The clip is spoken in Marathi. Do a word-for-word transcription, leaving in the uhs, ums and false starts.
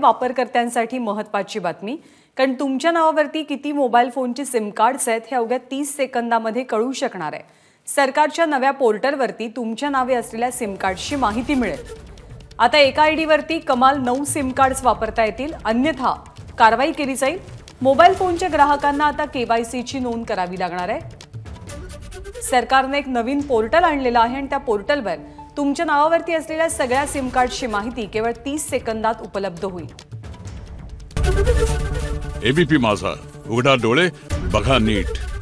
वापरकर्त्यांसाठी महत्त्वाची बातमी, कारण तुमच्या नावावरती किती मोबाईल फोनची सिम कार्ड्स आहेत हे अवघ्या तीस सेकंदामध्ये कळू शकणार आहे। सरकारच्या नव्या पोर्टलवरती तुमच्या नावे असलेल्या सिम कार्ड्सची माहिती मिळेल। आता एका आयडी वरती कमाल नऊ सिम कार्ड्स वापरता येतील, अन्यथा कारवाई केली जाईल। मोबाईल फोनच्या ग्राहकांना आता केवायसीची नोंद करावी लागणार आहे। सरकारने एक नवीन पोर्टल आणलेला आहे आणि त्या पोर्टलवर तुमच्या नावावरती असलेल्या सगळ्या सिम कार्ड्सची माहिती केवळ तीस सेकंदात उपलब्ध होईल। एबीपी माझा, उघडा डोळे बघा नीट।